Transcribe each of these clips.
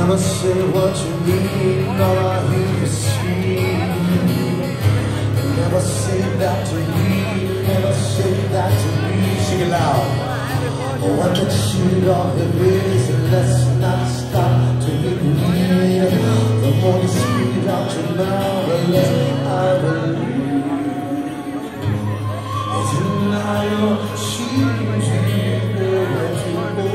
never say what you mean, all I hear you scream. Never say that to me, never say that to me. Sing it loud. When the shit off the race, let's not stop till you bleed. The more you speak out your mouth, the less I believe. It's in your shoes, where you go.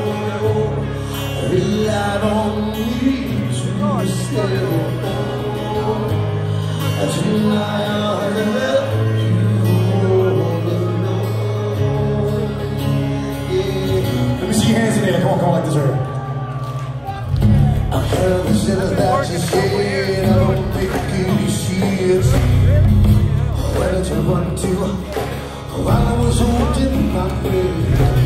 Rely on me to stay home. Tonight I'll let you hold alone. Yeah. Let me see your hands in there. Come on, like this here. I heard the shit that you said. I don't think I give you shit. Where did you run to? While I was holding my breath.